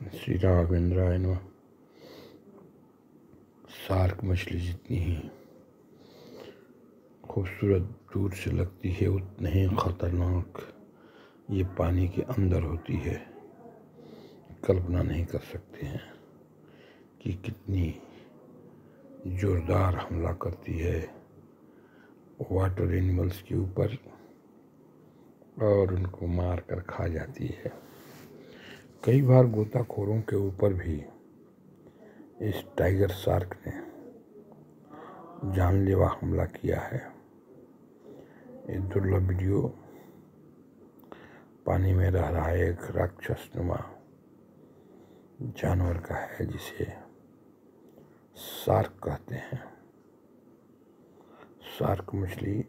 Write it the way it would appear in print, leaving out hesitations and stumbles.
श्री राघवेंद्राय नमः। शार्क मछली जितनी ही खूबसूरत दूर से लगती है उतनी ही खतरनाक ये पानी के अंदर होती है। कल्पना नहीं कर सकते हैं कि कितनी जोरदार हमला करती है वाटर एनिमल्स के ऊपर और उनको मार कर खा जाती है। कई बार गोताखोरों के ऊपर भी इस टाइगर शार्क ने जानलेवा हमला किया है। ये दुर्लभ वीडियो पानी में रह रहा एक राक्षसनुमा जानवर का है जिसे शार्क कहते हैं। शार्क मछली